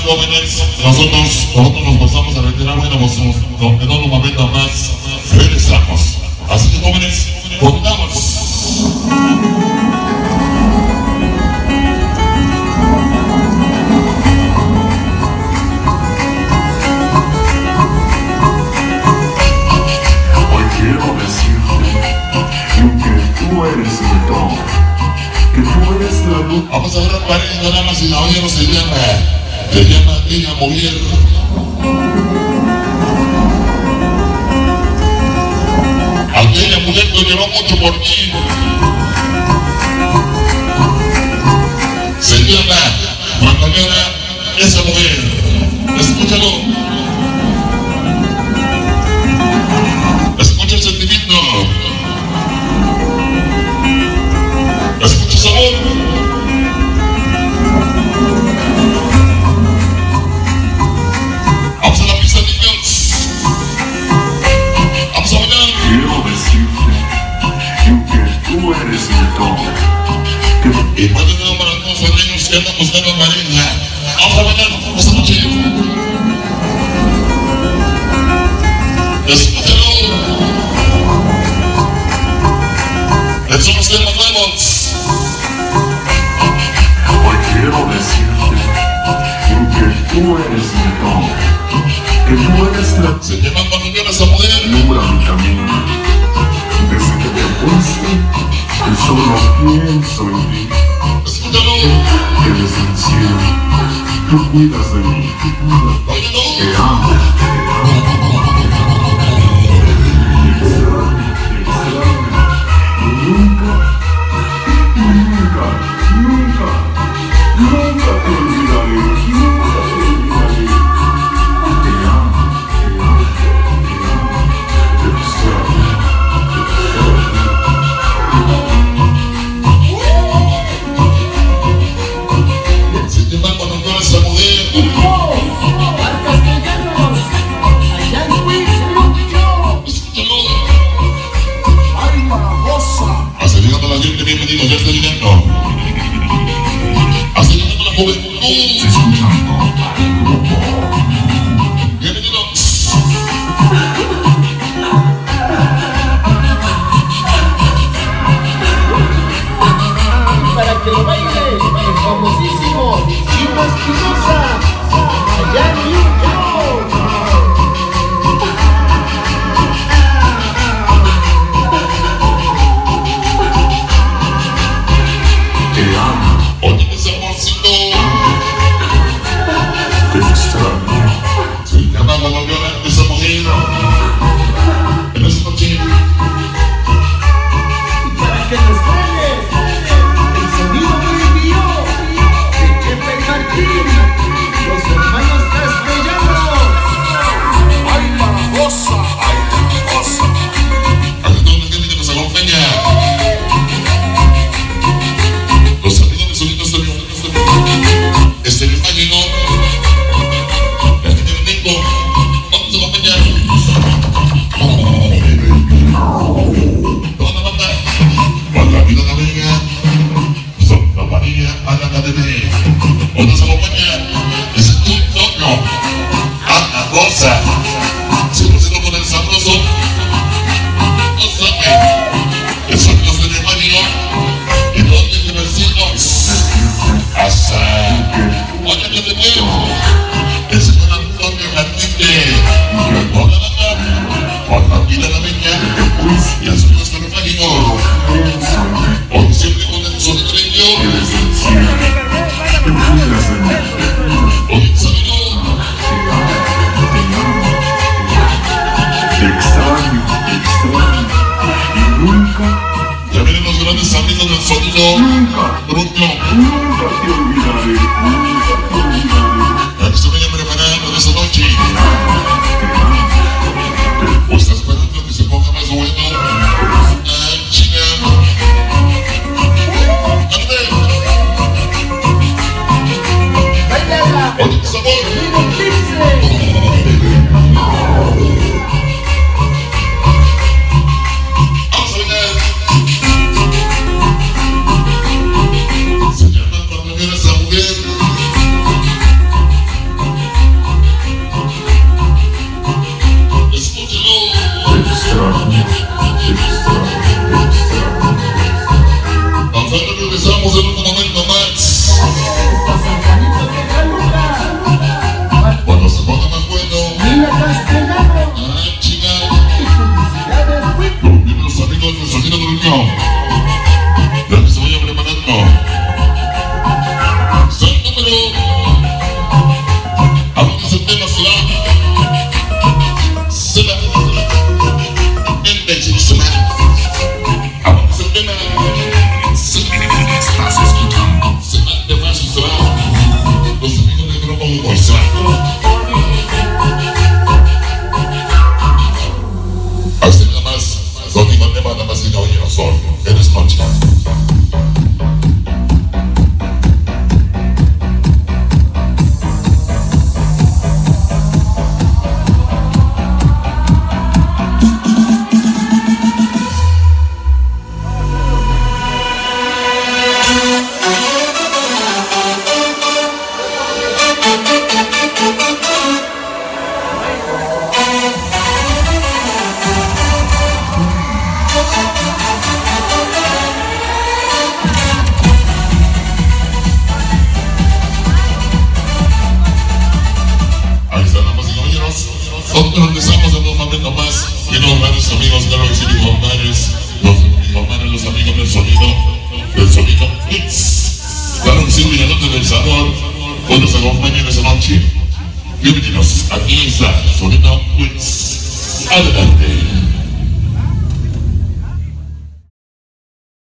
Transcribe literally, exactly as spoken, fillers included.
jóvenes, nosotros, nosotros nos pasamos a retirar, bueno, pues, no, en otro momento más regresamos. Así que jóvenes, continuamos. Hoy quiero decirte que tú eres mi todo, que tú eres la luz. Vamos a ver a pareja, damas y caballeros, se llama, se llama Niña Movier. Aquella mujer que lloró mucho por ti. Se llama cuando llora esa mujer. Escúchalo. Escucha el sentimiento. Escucha esa voz. Vamos a la pista, niños. Vamos a bailar. Quiero decirte que tú eres mi todo. Y puede tener para todos los niños que andan buscando pareja. Vamos a bailar esta noche. Escúchalo. Son los temas nuevos. Hoy quiero decirte que tú eres mi todo, que tú eres la... Se llama cuando lloras a poder. Alumbra mi camino. Desde que te fuiste, que solo pienso en ti. Escúchalo. Que desde el cielo tú cuidas de mí. Óyelo. Te amo, te amo. Te extraño, te extraño. Y nunca, nunca, nunca, nunca te olvidaré. Nunca te olvidaré. Te amo, te amo, te amo. Te extraño, te extraño. Se llama cuando lloras a poder. Bienvenidos, ya está llegando. Hasta llegando la juventud. Escuchando al grupo. Bienvenidos. Para que lo baile el famosísimo Chino Espinosa, allá en New York. Te amo, Oye, ese amorcito. te extraño. Se llama cuando llora esa mujer. En esta noche. Para que lo extrañes, el sonido que envió de Chepe Martín, los hermanos castellanos. ¡Ay, la cosa! ¡Ay, la cosa! A toda la gente que nos acompaña. Los amigos de Sonido Estéreo. Estéreo Mágico. La gente de México. Vamos a acompañar. Toda la banda. Cuando la vida navega. Son compañía a la academia. Hoy nos acompaña. Es un tono. Ana Rosa. cien por ciento con el sabroso. No sabe. El sonido Estéreo Mágico. Y todos mis vecinos. Hasta. Oye, que te veo. El señor Antonio Martínez. Con la banda. Con la vida navideña. Y el sonido Estéreo Mágico. Hoy siempre con el sonido de Que Dios. desde el cielo tú cuidas de mí. Hoy sonido. Te amo, te amo. Te extraño, te extraño. Y nunca, Ya vienen los grandes amigos del sonido. nunca, Bruno. nunca te olvidaré. Nunca te olvidaré. Ya que se vayan preparando de esa noche. Te amo, te O está esperando que se ponga más bueno. Ay, chica. ¡Ándale! ¡Báilala! Oye, qué sabor. ¡Vivo Pixel! Vamos a bailar. Se llama cuando lloras regresamos en otro momento más. Está San Juanito de Jaluca. Cuando se ponga más bueno. Mira Castellano. Ah, chica. Y publicidades Wii. Los mismos amigos del sonido del unión. Ya que se vaya preparando. Son número. Hablamos del tema será. Será. El beso será. Hablamos del tema. Estás escuchando. Será de más y será. Los amigos del grupo Humor será. Así nada más. Son iban de nada más y no oyeron sol. Eres noche. Nosotros regresamos en un momento más y nos grandes amigos de los informales, los informales, los amigos del sonido, del sonido Hits. Claro que sí, Villanote del Sabor, hoy nos acompañan esa noche. Bienvenidos, aquí está Sonido Hits. Adelante.